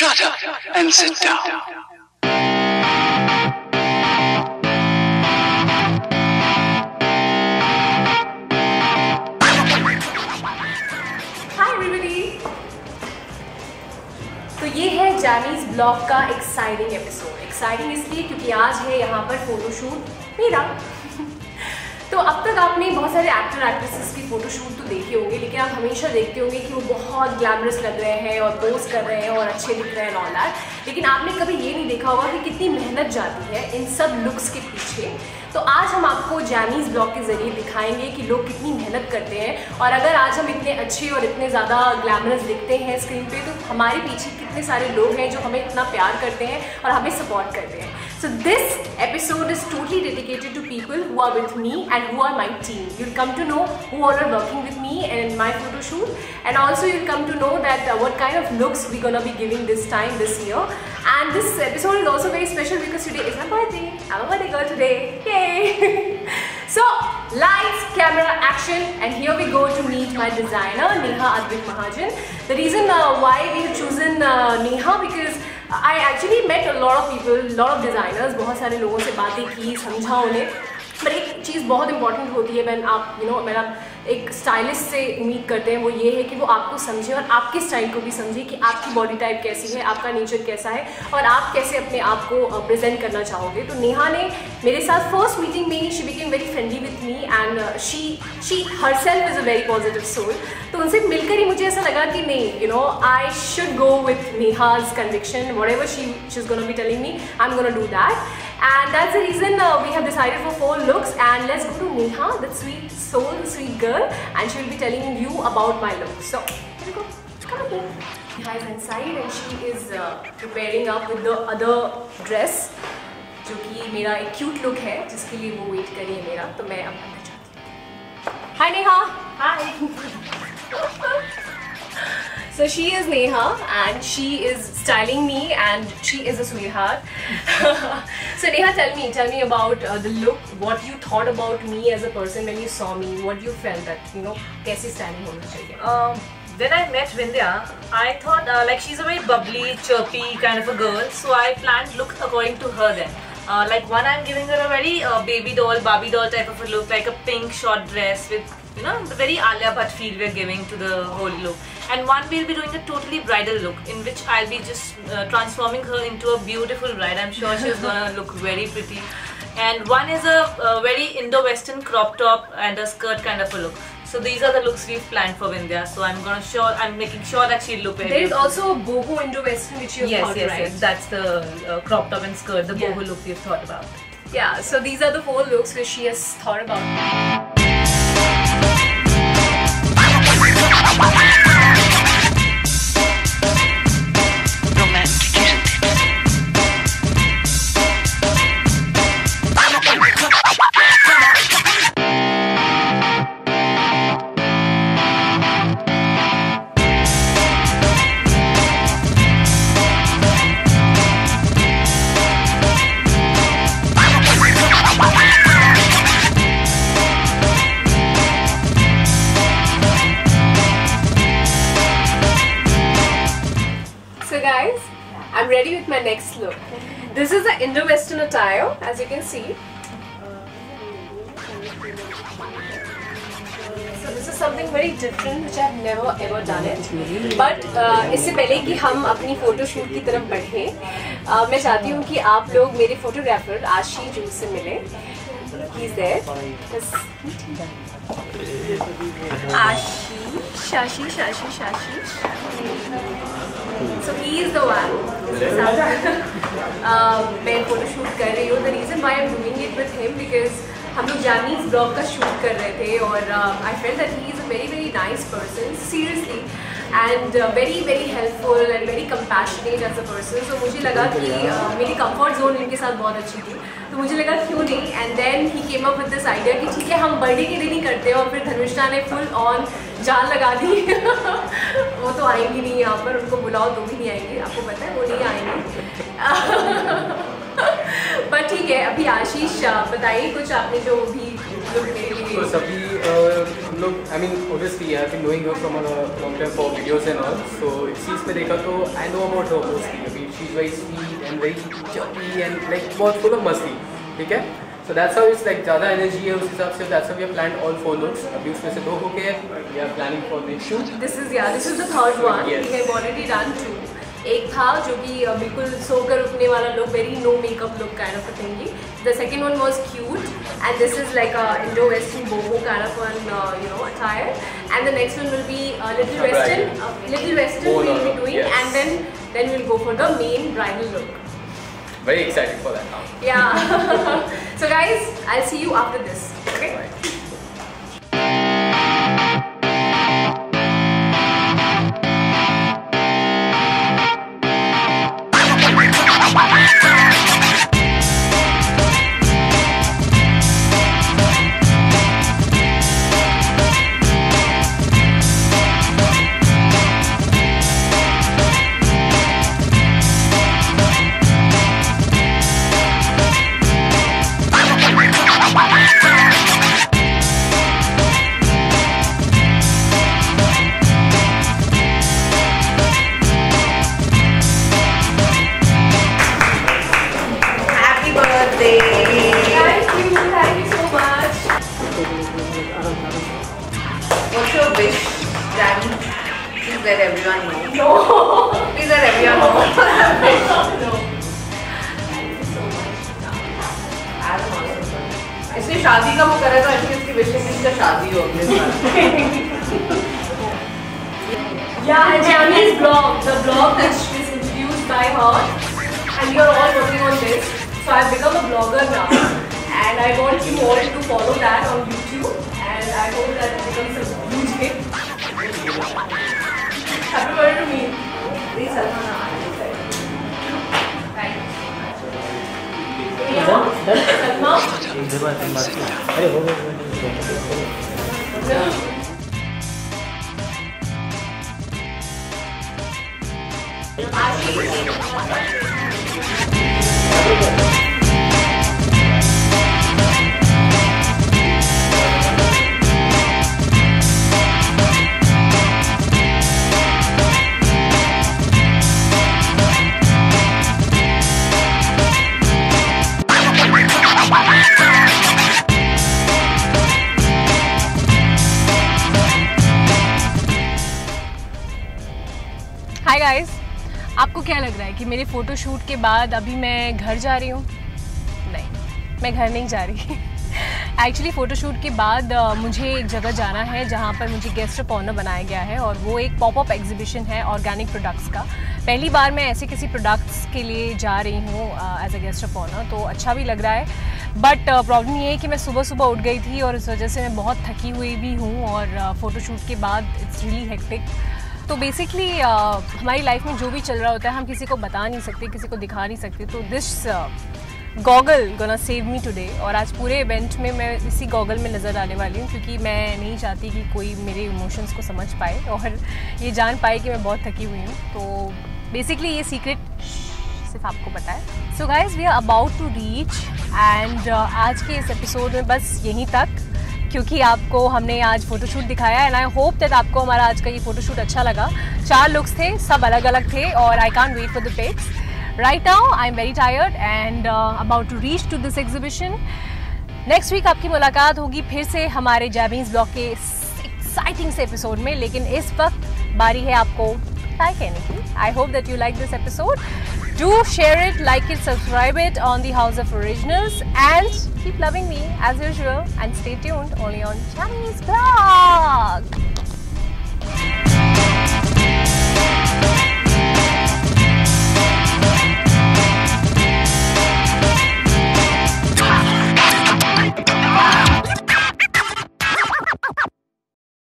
Shut up and sit down. Hi everybody. तो ये है जैमीज ब्लॉग का एक्साइटिंग एपिसोड। एक्साइटिंग इसलिए क्योंकि आज है यहाँ पर फोटोशूट मेरा। तो अब तक आपने बहुत सारे एक्टर एक्ट्रेसेस की फोटोशूट तो देखे होंगे, लेकिन आप हमेशा देखते होंगे कि वो बहुत ग्लैमरस लग रहे हैं और पोज कर रहे हैं और अच्छे दिख रहे हैं ऑल दैट। लेकिन आपने कभी ये नहीं देखा होगा कि कितनी मेहनत जाती है इन सब लुक्स के पीछे। तो आज हम आपको जैमीज ब्लॉग के ज़रिए दिखाएंगे कि लोग कितनी मेहनत करते हैं, और अगर आज हम इतने अच्छे और इतने ज़्यादा ग्लैमरस दिखते हैं स्क्रीन पे, तो हमारे पीछे कितने सारे लोग हैं जो हमें इतना प्यार करते हैं और हमें सपोर्ट करते हैं। So this episode is totally dedicated to people who are with me and who are my team. You'll come to know who all are working with me in my photo shoot, and also you'll come to know that what kind of looks we're gonna be giving this time, this year. And this episode is also very special because today is my birthday. I'm a birthday girl today. Yay! So lights, camera, action, and here we go to meet my designer, Neha Advik Mahajan. The reason why we have chosen Neha, because I actually met a lot of people, lot of designers, बहुत सारे लोगों से बातें की, समझा उन्हें। पर एक चीज़ बहुत इंपॉर्टेंट होती है when आप मेरा एक स्टाइलिस्ट से उम्मीद करते हैं, वो ये है कि वो आपको समझे और आपके स्टाइल को भी समझे कि आपकी बॉडी टाइप कैसी है, आपका नेचर कैसा है और आप कैसे अपने आप को प्रेजेंट करना चाहोगे। तो नेहा ने मेरे साथ फर्स्ट मीटिंग में ही she became very friendly with me, and she herself is a very positive soul. तो उनसे मिलकर ही मुझे ऐसा लगा कि नहीं, I should go with Neha's conviction, whatever she is gonna be telling me, I am gonna do that. And that's the reason we have decided for 4 looks, and let's go to Neha, that sweet soul, sweet girl, and she will be telling you about my look. So here we go. Come on. Neha is inside and she is preparing up with the other dress, जो कि मेरा एक cute look है, जिसके लिए वो wait कर रही है मेरा। तो मैं अब अंदर जाती हूँ। Hi Neha. Hi. So she is Neha and she is styling me and she is a sweetheart. So Neha, tell me about the look. What you thought about me as a person when you saw me? What you felt that कैसी styling होनी चाहिए? When I met Vindhya, I thought like she's a very bubbly, chirpy kind of a girl. So I planned look according to her then. Like one, I'm giving her a very baby doll, Barbie doll type of a look, like a pink short dress with the very Alia Bhatt feel we're giving to the whole look. And one, we'll be doing a totally bridal look in which I'll be just transforming her into a beautiful bride. I'm sure she's gonna look very pretty. And one is a very Indo-Western crop top and a skirt kind of a look. So these are the looks we've planned for Vindhya. So I'm making sure that she'll look very There is beautiful. also a boho Indo-Western which you've thought, right? Yes, that's the crop top and skirt, the boho look we've thought about. Yeah, so these are the 4 looks which she has thought about. I'm ready with my next look. This is the Indo-Western attire, as you can see. So this is something very different which I've never ever done it. But इससे पहले कि हम अपनी photo shoot की तरफ बढ़ें, मैं चाहती हूँ कि आप लोग मेरे फोटोग्राफर आशीष जी से मिलें. He's there. Ashish. So he is the one. मैं फोटो शूट कर रही हूँ. The reason why I'm doing it with him because हम लोग जैमीज ब्लॉग का शूट कर रहे थे और I felt that he is a very nice person, seriously, and very helpful and very compassionate as a person. So मुझे लगा कि मेरी comfort zone इनके साथ बहुत अच्छी थी, तो मुझे लगा क्यों नहीं. And then he came up with this idea कि ठीक है हम बर्थडे के दिन ही करते हैं, और फिर धर्मिष्ठा ने फुल ऑन जान लगा दी. वो तो आएंगी नहीं यहाँ पर, उनको बुलाओ तो भी नहीं आएंगे, आपको पता है वो नहीं आएंगे. बट ठीक है, अभी आशीष बताइए कुछ आपने जो भी look मेरे लिए? So सभी हम लोग, I mean obviously I've been knowing her from a long time for videos and all. So इस चीज़ में देखा तो I know about her mostly. अभी she's very sweet and very chubby and like बहुत full of मस्ती, ठीक है? So that's how it's like ज़्यादा energy है उस हिसाब से. That's how we have planned all 4 looks. अभी उसमें से 2 हो गए. We are planning for the shoot. This is the third one. Yes. We have already done 2. एक था जो कि बिल्कुल सोकर उठने वाला look, very no makeup look kind of a thingy. The second one was cute, and this is like a Indo-Western boho kind of one, attire. And the next one will be little Western. Little Western we'll be doing, yes. and then we'll go for the main bridal look. Very excited for that now. Yeah. So guys, I'll see you after this. Okay. Bye. What's your wish, Jammy? Please let everyone know. No. Please let everyone know. No. इसलिए शादी का वो करे तो ऐसी इसकी wish है कि इसका शादी हो अगले साल. Yeah, and Jammy's blog, the blog which is introduced by her, and we are all working on this. So I've become a blogger now, and I want you all to follow that on YouTube, and I hope that it becomes a huge hit. Happy birthday to me. Please help me. Thank you. Salma? अरे हो गया. Hi guys, आपको क्या लग रहा है कि मेरे फोटोशूट के बाद अभी मैं घर जा रही हूँ? नहीं, मैं घर नहीं जा रही. एक्चुअली फ़ोटोशूट के बाद मुझे एक जगह जाना है जहाँ पर मुझे गेस्ट ऑफ ऑनर बनाया गया है, और वो एक पॉपअप एग्जीबिशन है ऑर्गेनिक प्रोडक्ट्स का. पहली बार मैं ऐसे किसी प्रोडक्ट्स के लिए जा रही हूँ as a guest of honour, तो अच्छा भी लग रहा है. बट प्रॉब्लम ये है कि मैं सुबह सुबह उठ गई थी और इस वजह से मैं बहुत थकी हुई भी हूँ, और फ़ोटोशूट के बाद इट्स रियली हेक्टिक. तो बेसिकली हमारी लाइफ में जो भी चल रहा होता है हम किसी को बता नहीं सकते, किसी को दिखा नहीं सकते. तो this goggle gonna save me today, और आज पूरे इवेंट में मैं इसी गॉगल में नज़र आने वाली हूँ, क्योंकि मैं नहीं चाहती कि कोई मेरे इमोशंस को समझ पाए और ये जान पाए कि मैं बहुत थकी हुई हूँ. तो बेसिकली ये सीक्रेट सिर्फ आपको पता है. So guys, we are about to reach, and आज के इस एपिसोड में बस यहीं तक, क्योंकि आपको हमने आज फ़ोटोशूट दिखाया, एंड आई होप दैट आपको हमारा आज का ये फ़ोटोशूट अच्छा लगा. 4 लुक्स थे, सब अलग अलग थे, और I can't wait for the pics. Right now I am very tired and about to reach to this exhibition. Next week आपकी मुलाकात होगी फिर से हमारे जैमीज ब्लॉग के एक्साइटिंग से एपिसोड में, लेकिन इस वक्त बारी है आपको बाय कहने की. I hope that you like this episode. Do share it, like it, subscribe it on the House of Originals, and keep loving me as usual, and stay tuned only on Jammy's Blog.